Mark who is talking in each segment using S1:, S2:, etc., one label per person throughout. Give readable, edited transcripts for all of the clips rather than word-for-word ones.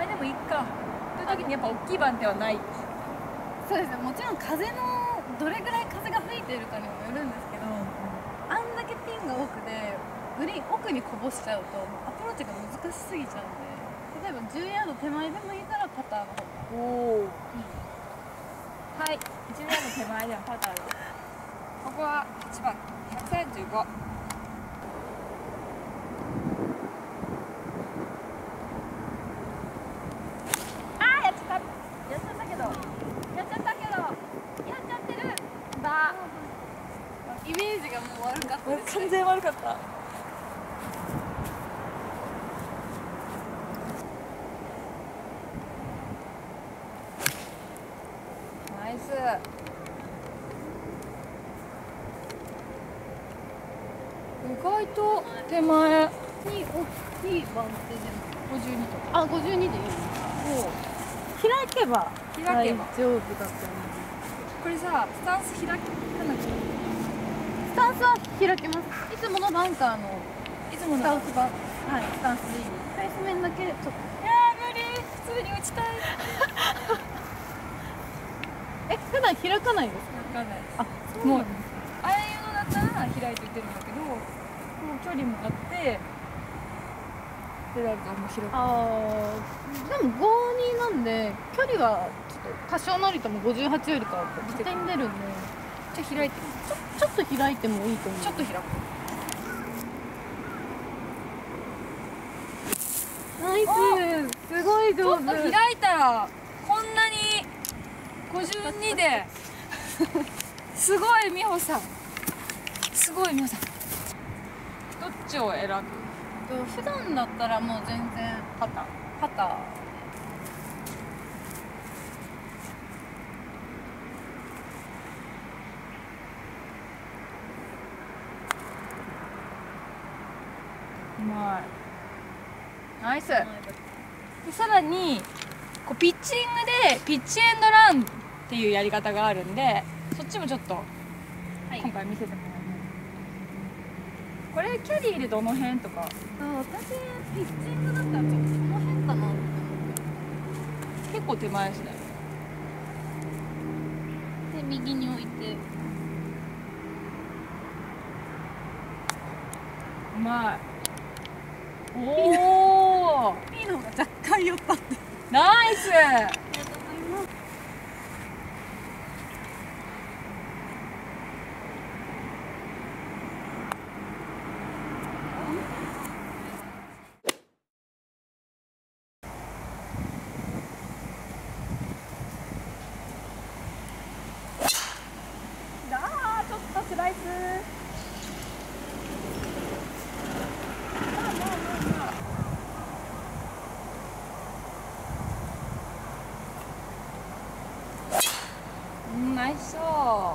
S1: でもいいかという時にやっぱ大きい番手はない。
S2: そうですね、もちろん風のどれぐらい風が吹いているかにもよるんですけど、あんだけピンが多くてグリーン奥にこぼしちゃうとアプローチが難しすぎちゃうんで、例えば10ヤード手前でもいいからパターの方が
S1: おお、はい、10ヤード手前ではパターだ。ここは8番135。やっちゃったけどだ。
S2: イメージがもう悪かったですね。
S1: 完全悪かった。ナイス。意外と手前
S2: に大きい番手でも
S1: 52とか。
S2: あ、52でいいです。
S1: 開けば
S2: 大丈夫だったよね。
S1: これさ、スタンス開かなきゃ。
S2: スタンスは開けます。いつものバンカーの
S1: いつもの
S2: スタンスが、はい、スタンスでいい。フェース面だけちょっと。
S1: 無理、普通に打ちたい。
S2: 普段開かないですか？
S1: わかんないです。
S2: あ、
S1: もうああいうのだったら開いて打てるんだけど、もう距離もあって出られたらもう開く。
S2: でも52なんで距離はちょっと多少なりとも58よりかは縦に出るんで、
S1: じゃあ開いてみる。
S2: ちょっと開いてもいいと思う。
S1: ちょっと開く。
S2: ナイス、すごい
S1: ちょ
S2: 上手。
S1: っと開いたらこんなに52で。すごい美穂さん。すごい美穂さん。どっちを選ぶ？
S2: 普段だったらもう全然パター。
S1: うまい。ナイス。でさらにこうピッチングでピッチエンドランっていうやり方があるんで、そっちもちょっと今回見せてもらいます。これキャディーでどの辺とか？
S2: 私ピッチングだったらちょっとこの辺かな。
S1: 結構手前ですね。
S2: で右に置いて。
S1: うまい。おお。
S2: いいのが若干寄ったって。
S1: ナイス。
S2: ありがとうございます。
S1: ちょっとスライス。ナイスショー。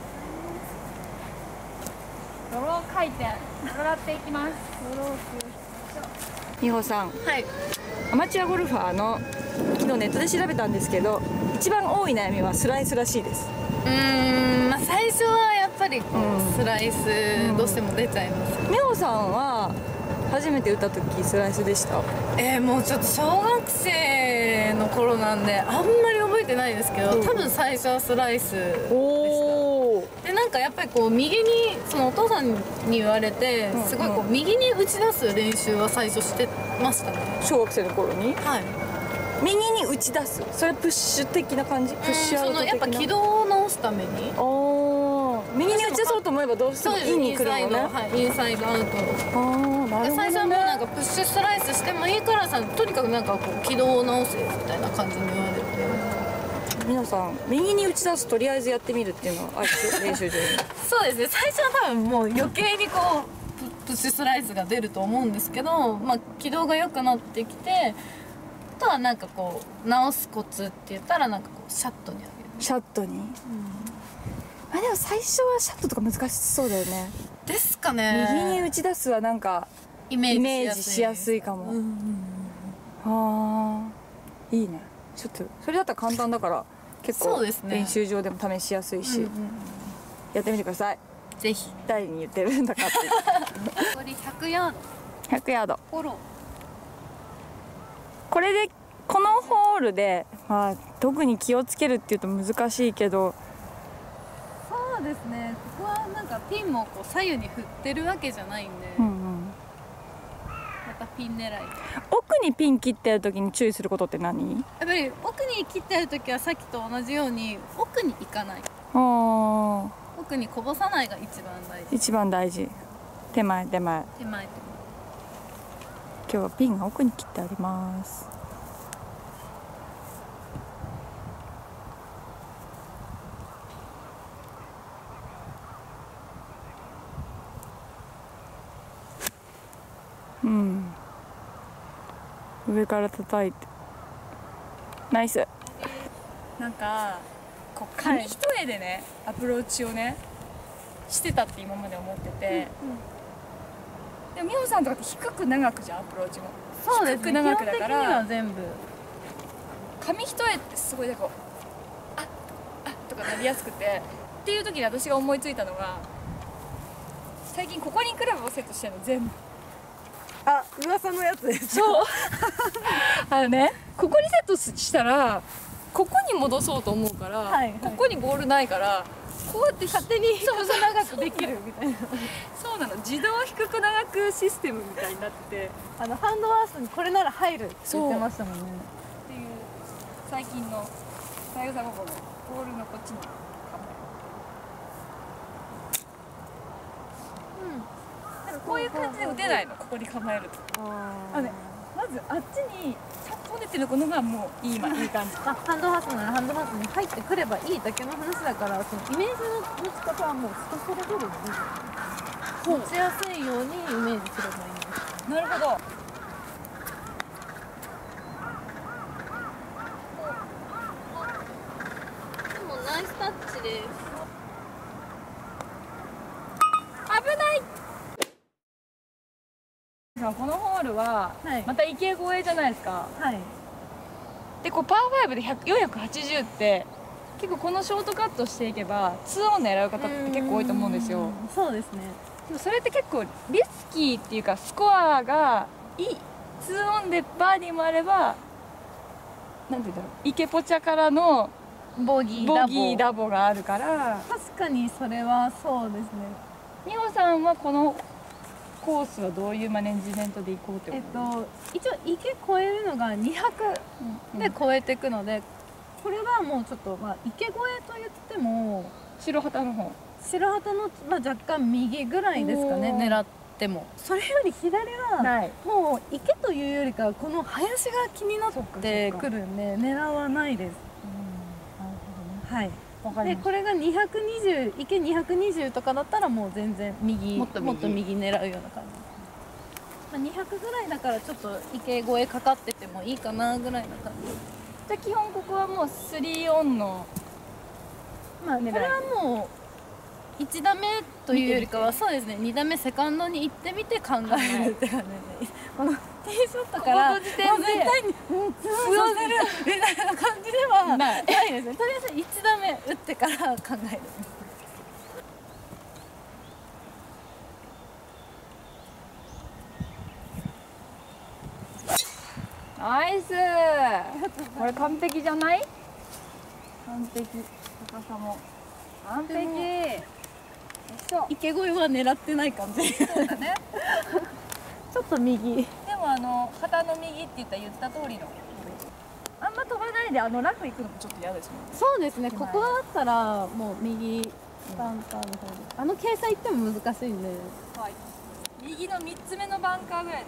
S1: ドロー回転、ドラっていきます。ドロー美穂さん、
S2: はい。
S1: アマチュアゴルファーの昨日ネットで調べたんですけど、一番多い悩みはスライスらしいです。
S2: まあ最初はやっぱりこう、スライスどうしても出ちゃいます。
S1: 美穂さんは初めて打った時スライスでした？
S2: もうちょっと小学生の頃なんであんまり覚えてないですけど、多分最初はスライスでした。でなんかやっぱりこう右にそのお父さんに言われて、すごいこう右に打ち出す練習は最初してましたね。
S1: 小学生の頃に？
S2: はい。
S1: 右に打ち出す、それプッシュ的な感じ？プッシュアウト的な？
S2: やっぱ軌道を直すために。
S1: 右に打ち出そうと思えばどうしてもインに来るのね。
S2: はい、インサイドアウト。
S1: なるほどね。
S2: 最初はもうなんかプッシュスライスしてもいいからさ、とにかくなんかこう軌道を直せみたいな感じに言われて。
S1: 皆さん右に打ち出すとりあえずやってみるっていうのはある練習場に。
S2: そうですね、最初は多分もう余計にこうプッシュスライスが出ると思うんですけど、まあ軌道が良くなってきて、あとはなんかこう直すコツって言ったらなんかこうシャットに上げる。
S1: シャットに。でも最初はシャットとか難しそうだよね。
S2: ですかね。
S1: 右に打ち出すはなんかイメージしやすいかも。いいね。ちょっとそれだったら簡単だから結構練習場でも試しやすいし、やってみてください。
S2: ぜひ。
S1: 誰に言ってるんだかって。
S2: 残り100ヤード。
S1: 100ヤード。
S2: フォロー。
S1: これでこのホールで、まあ、特に気をつけるっていうと難しいけど、
S2: そうですね、ここはなんかピンもこう左右に振ってるわけじゃないんで、
S1: うんうん、
S2: またピン狙い。
S1: 奥にピン切ってる時に注意することって何？
S2: やっぱり奥に切ってる時はさっきと同じように奥に行かない、奥にこぼさないが一番大事。
S1: 一番大事。手前手前。
S2: 手前。
S1: 今日はピンが奥に切ってあります。うん、上から叩いてナイス。なんかこう紙一重でね、アプローチをねしてたって今まで思ってて、でも美穂さんとかって低く長くじゃん、アプローチも。
S2: そうですね、
S1: 低く長くだか
S2: 基本的には
S1: ら
S2: 全部
S1: 紙一重ってすごいなんかこうあっあっとかなりやすくて、っていう時に私が思いついたのが、最近ここにクラブをセットしてるの全部。
S2: あ、噂のやつです。
S1: そうあのね、ここにセットしたらここに戻そうと思うから、
S2: はいはい、
S1: ここにボールないからこうやって
S2: 勝手に低く長くできるみたいな
S1: そうなの、自動低く長くシステムみたいになってて、
S2: ハンドワースにこれなら入るって言ってましたもんね。
S1: っていう最近の三枝心、ボールのこっちに構える。なんかこういう感じで打てないの、ここに構えると。ね、まずあっちにちゃんと出てるのがもういい感じ。
S2: ハンドハウスならハンドハウスに入ってくればいいだけの話だから、そのイメージの持ち方はもう人それぞれで持ちやすいようにイメージすればいいんです。
S1: なるほど。
S2: でもナイスタッチです。
S1: 危ない。このホールはまた池越えじゃないですか。
S2: はい。
S1: でこうパー5で480って結構このショートカットしていけば2オン狙う方って結構多いと思うんですよ。
S2: そうですね。
S1: でもそれって結構リスキーっていうか、スコアがいい2オンでバーディーもあれば、なんていうんだろう、池ポチャからの
S2: ボギー
S1: ダボがあるから。
S2: 確かにそれはそうですね。
S1: 美穂さんはこのコースはどういうマネジメントで行こうって思う？
S2: 一応池越えるのが200で越えていくので、これはもうちょっと、まあ、池越えと言っても
S1: 白旗の方、
S2: 白旗の、まあ、若干右ぐらいですかね、狙っても。それより左はもう池というよりかこの林が気になってくるんで狙わないです。はい。でこれが220、池220とかだったらもう全然もっと右狙うような感じ、まあ、200ぐらいだからちょっと池越えかかっててもいいかなぐらいな感じ。
S1: じゃあ基本ここはもう3オンの、
S2: まあこれはもう1打目というよりかはそうですね、2打目セカンドに行ってみて考えるって感じで、このティーショットから
S1: ここの時点で
S2: 絶対に通用するみたいな感じではないですね。とりあえず1打目打ってから考える。
S1: ナイス。これ完璧じゃない？完璧。高さも完璧。
S2: 池越えは狙ってない感じ。
S1: そうだね。
S2: ちょっと右。
S1: でも旗の右って言った通りの。あんま飛ばないでラフ行くのもちょっと嫌ですもんね。
S2: そうですね。ここだったらもう右バンカーの方で、掲載行っても難しいんで。
S1: はい。右の3つ目のバンカーぐらいで。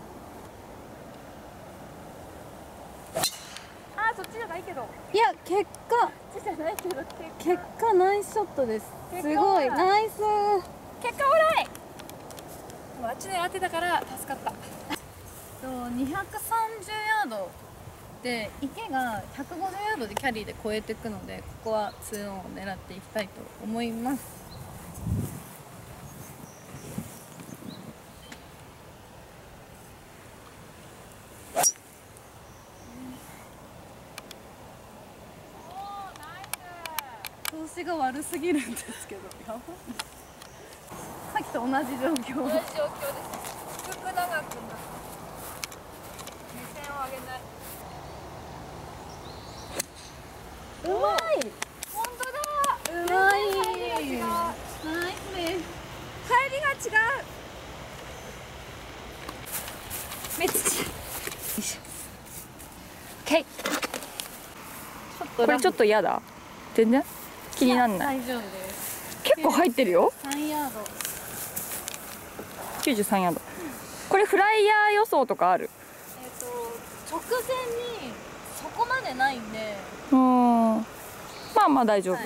S1: そっちじゃないけど。
S2: いや結果。
S1: そっちじゃないけど
S2: 結果ナイスショットです。すごいナイス。
S1: 結果オーライ。あっちで当てたから助かった。
S2: 230ヤードで池が150ヤードでキャリーで越えていくので、ここは2オンを狙っていきたいと思います。調子が悪すぎるんですけど、やばい。さっきと同じ状況。
S1: 同じ状況です。低く長くな。目線を上げない。 うまい。本当だ。
S2: うまい。
S1: 全然入りが違う。
S2: ナイスです。
S1: 入りが違う。めっちゃ。よいしょ。オッケー。これちょっと嫌だ。全然気になんない。
S2: 大丈夫です。
S1: 結構入ってるよ。
S2: 3ヤード。
S1: 93ヤード。これフライヤー予想とかある？
S2: 直前にそこまでないんで。
S1: まあまあ大丈夫。
S2: はい、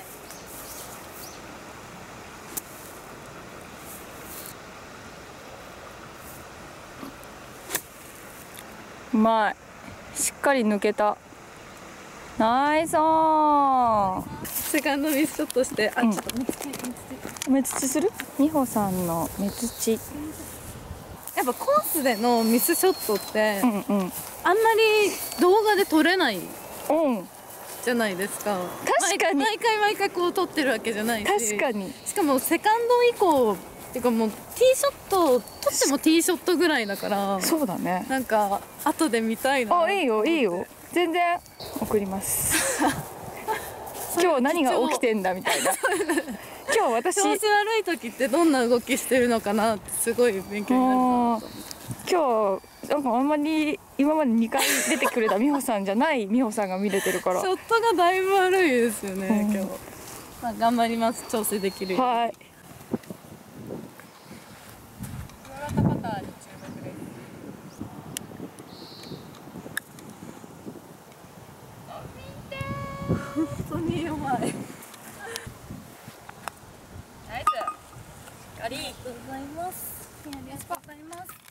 S1: うまい。しっかり抜けた。ナイスオン。
S2: セカンドミスショットして、あ、ちょっと
S1: 目土する？美穂さんの目土。
S2: やっぱコースでのミスショットって、
S1: うんうん。
S2: あんまり動画で撮れない
S1: うん。
S2: じゃないですか。
S1: 確かに。
S2: 毎回こう撮ってるわけじゃないし。
S1: 確かに。
S2: しかもセカンド以降っていうかもうティーショット撮ってもティーショットぐらいだから。
S1: そうだね。
S2: なんか後で見たいな。
S1: あ、いいよいいよ。全然送ります。今日何が起きてんだみたいな。今日私
S2: 調子悪い時ってどんな動きしてるのかなってすごい勉強になるなと思って。
S1: 今日なんかあんまり今まで2回出てくれた美穂さんじゃない美穂さんが見れてるから。
S2: ショットがだいぶ悪いですよね、今日。まあ頑張ります。調整できるように。
S1: はい。
S2: パターに注目です。本当に弱い。
S1: ナイス。あり。
S2: ありがとうございます。ありがとうございます。